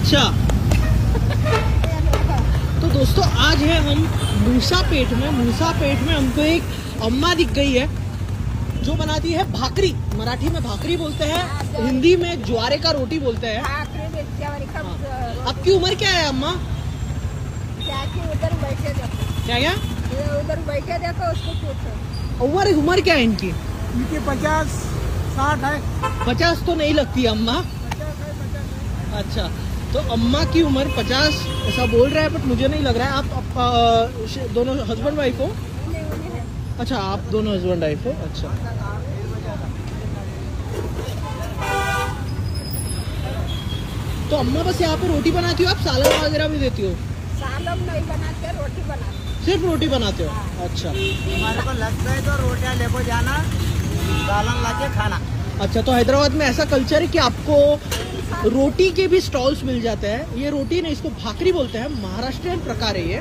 अच्छा तो दोस्तों आज है हम मूसापेट में। मूसापेट में हमको एक अम्मा दिख गई है जो बनाती है भाकरी। मराठी में भाकरी बोलते हैं, हिंदी में ज्वारे का रोटी बोलते हैं। आपकी उम्र क्या है अम्मा? उधर बैठे देखो, क्या उधर बैठे देखो, उसको पूछो। उम्र क्या है इनकी? इनकी 50-60 है। 50 तो नहीं लगती अम्मा। 50 है। अच्छा तो अम्मा की उम्र 50 ऐसा बोल रहा है, बट मुझे नहीं लग रहा है। आप दोनों हस्बैंड वाइफ हो? अच्छा आप दोनों हस्बैंड वाइफ हो। अच्छा तो अम्मा बस यहाँ पे रोटी बनाती हो, आप सालन वगैरह भी देती हो? सालन नहीं बनाते, रोटी बनाते। सिर्फ रोटी बनाते हो? अच्छा हमारे को लगता है तो रोटियां लेको जाना, सालन लाके खाना। अच्छा तो हैदराबाद में ऐसा कल्चर है कि आपको रोटी के भी स्टॉल्स मिल जाते हैं। ये रोटी नहीं, इसको भाकरी बोलते हैं, महाराष्ट्रियन प्रकार है ये।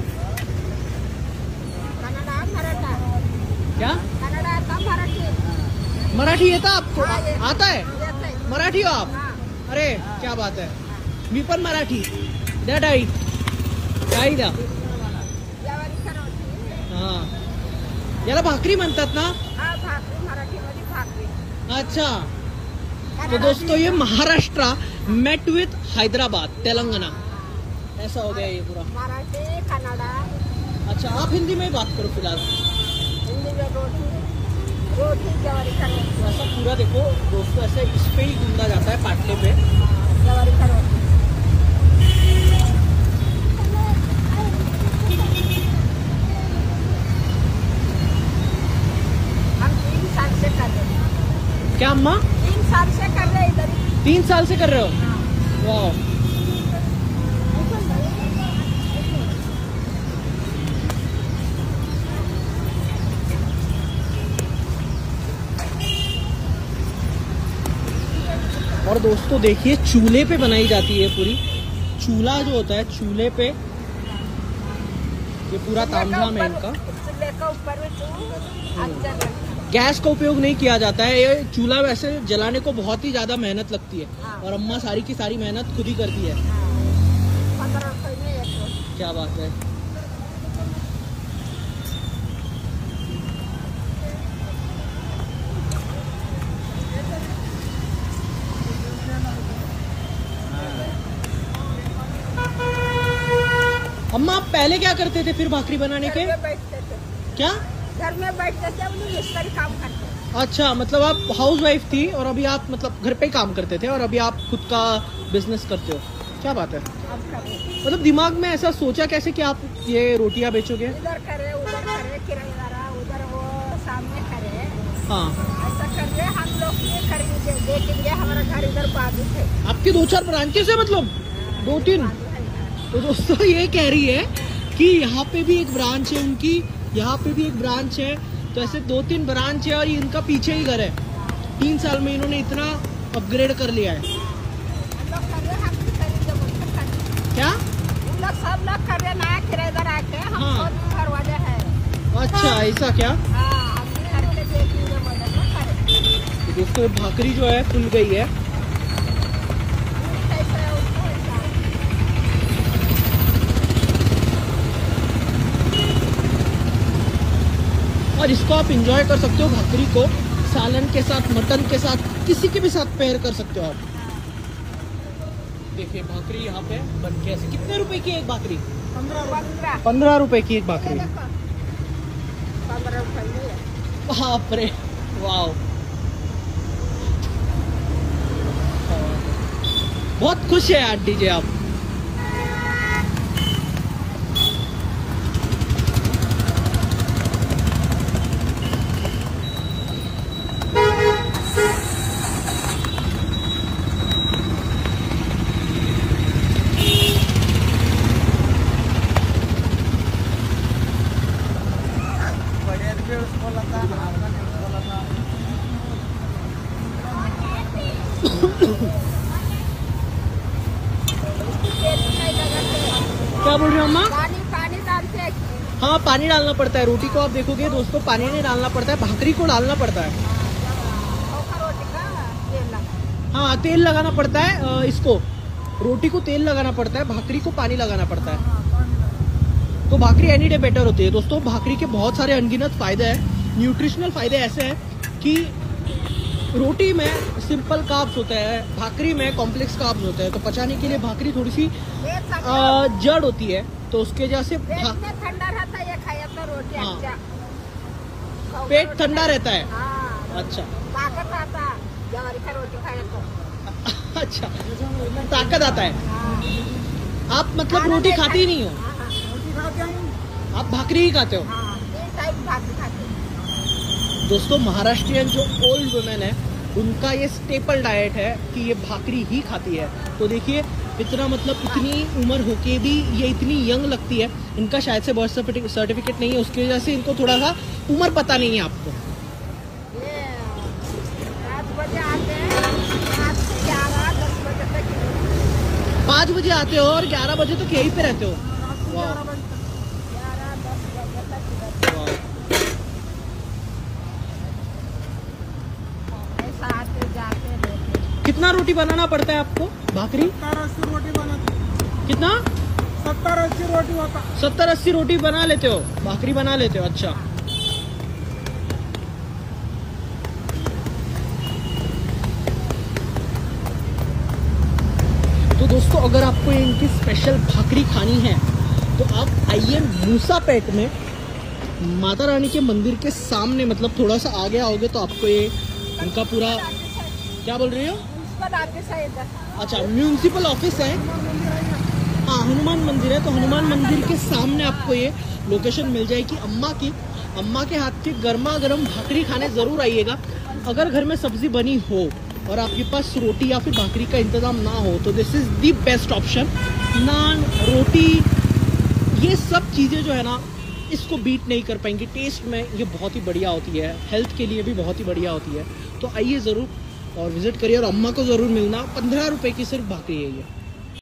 कन्नड़ा मराठा। क्या कन्नड़ा था, मराठी। मराठी येता आपको? हाँ, ये- आता है? येत आहे। मराठी हो आप? हाँ। अरे क्या बात है, मी पण मराठी। द्या डाळी, डाळी द्या। ज्वारीची रोटी। हा याला भाकरी म्हणतात ना? हा, भाकरी मराठीमध्ये भाकरी। अच्छा तो दोस्तों ये महाराष्ट्र मेट विथ हैदराबाद तेलंगाना, ऐसा हो गया ये पूरा। मराठी, कन्नड़ा, अच्छा आप हिंदी में ही बात करो फिलहाल। हिंदी में रोटी, रोटी ज्वारी का रोटी। तो ऐसा पूरा देखो दोस्तों, ऐसे इस पे ही गूंदा जाता है पाटले पे। ज्वारी का रोटी। हम 3 साल से कर रहे हैं। क्या अम्मा? 3 साल से कर रहे हैं इधर ही। 3 साल से कर रहे हो? वाह और दोस्तों देखिए चूल्हे पे बनाई जाती है पूरी। चूल्हा जो होता है चूल्हे पे, ये पूरा तामझाम है इनका। चूल्हे का ऊपर में अच्छा गैस का उपयोग नहीं किया जाता है। ये चूल्हा वैसे जलाने को बहुत ही ज्यादा मेहनत लगती है, हाँ। और अम्मा सारी की सारी मेहनत खुद ही करती है। 15 रुपए में एक रोटी। क्या बात है। अम्मा आप पहले क्या करते थे फिर भाकरी बनाने के? घर में बैठते थे, क्या? घर में बैठते थे, उन्हें मिस्त्री काम करते। अच्छा मतलब आप हाउस वाइफ थी और अभी आप मतलब घर पे ही काम करते थे और अभी आप खुद का बिजनेस करते हो। क्या बात है। अब करे, मतलब दिमाग में ऐसा सोचा कैसे कि आप ये रोटियां बेचोगे? इधर करे, उधर करे, किराएदारा उधर वो सामने करे, हाँ ऐसा कर रहे। हम लोग ये खरीदे देखेंगे, हमारा घर इधर बाजू थे। आपके 2-4 ब्रांचेस है, मतलब 2-3? तो दोस्तों ये कह रही है कि यहाँ पे भी एक ब्रांच है उनकी, यहाँ पे भी एक ब्रांच है, तो ऐसे 2-3 ब्रांच है और ये इनका पीछे ही घर है। 3 साल में इन्होंने इतना अपग्रेड कर लिया है। हम लोग कर रहे, हम भी खरीदे, बोलते खरीदे। क्या? उन लोग सब लोग कर रहे, नया किराएदार आके, हम हाँ। खुद घर वाले हैं। अच्छा ऐसा क्या? हाँ, हम भी करके देखेंगे, बोले तो करेंगे। तो दोस्तों ये भाकरी जो है फुल गई है। कैसे है उसको ऐसा। और इसको आप एंजॉय कर सकते हो, भाकरी को सालन के साथ, मटन के साथ, किसी के भी साथ पेयर कर सकते हो आप। देखिए भाकरी यहाँ पे बन के ऐसे। कितने रुपए की एक भाकरी? 15 रुपए की एक भाकरी। 15 रुपए में है। बाप रे, वाह बहुत खुश है आंटी जी आप। बढ़िया भी उसको लगा, आपका नहीं उसको लगा। क्या बोल रही हो अम्मा? पानी पानी डालते हैं। हाँ पानी डालना पड़ता है। रोटी को आप देखोगे दोस्तों पानी नहीं डालना पड़ता है, भाकरी को डालना पड़ता है। रोटी का तेल लगा। हाँ तेल लगाना पड़ता है इसको रोटी को तेल लगाना पड़ता है, भाकरी को पानी लगाना पड़ता है। तो भाकरी एनी डे बेटर होती है दोस्तों। भाकरी के बहुत सारे अनगिनत फायदे हैं। न्यूट्रिशनल फायदे ऐसे हैं कि रोटी में सिंपल कार्ब्स होते हैं, भाकरी में कॉम्प्लेक्स कार्ब्स होते हैं। तो पचाने के लिए भाकरी थोड़ी सी जड़ होती है, तो उसके वजह से ठंडा रहता है, ये खाया तो रोटी हाँ। अच्छा पेट ठंडा रहता है। हाँ, अच्छा ताकत आता जवारी का रोटी खाया तो। अच्छा, ताकत आता है। हाँ, आप मतलब रोटी खाते ही नहीं हो, हाँ, रोटी खाते हैं, आप भाकरी ही खाते हो। हाँ, तीन टाइम भाकरी खाते हैं। दोस्तों महाराष्ट्रियन जो ओल्ड वुमेन है उनका ये स्टेपल डाइट है कि ये भाकरी ही खाती है। तो देखिए इतना मतलब इतनी उम्र होके भी ये इतनी यंग लगती है। इनका शायद से बर्थ सर्टिफिकेट नहीं है, उसकी वजह से इनको थोड़ा सा उम्र पता नहीं है आपको। ये 5 बजे आते हैं, 5 से 11, 10 बजे तक 5 बजे आते हो और 11 बजे तक यहीं पे रहते हो। वाह, 11, 10 बजे तक वाह। ऐसा आते जाते रहते। कितना रोटी बनाना पड़ता है आपको भाकरी? 70-80 रोटी बनाती, कितना? 70-80 रोटी होता। 70-80 रोटी बना लेते हो, भाकरी बना लेते हो। अच्छा, तो दोस्तों अगर आपको इनकी स्पेशल भाकरी खानी है तो आप आइए मूसापेट में माता रानी के मंदिर के सामने, मतलब थोड़ा सा आगे आओगे तो आपको ये इनका पूरा, क्या बोल रही हो? प्रिंसिपल ऑफिस है इधर। अच्छा, म्यूनिसिपल ऑफिस है। हाँ, हनुमान मंदिर है, तो हनुमान मंदिर के सामने आपको ये लोकेशन मिल जाएगी। अम्मा के हाथ की गर्मा गर्म भाकरी खाने जरूर आइएगा। अगर घर में सब्जी बनी हो और आपके पास रोटी या फिर भाकरी का इंतजाम ना हो तो this is the best option. नान, रोटी, ये सब चीज़ें जो है ना इसको बीट नहीं कर पाएंगी। टेस्ट में ये बहुत ही बढ़िया होती है, हेल्थ के लिए भी बहुत ही बढ़िया होती है। तो आइए ज़रूर और विजिट करिए और अम्मा को ज़रूर मिलना। 15 रुपए की सिर्फ भाकरी है ये।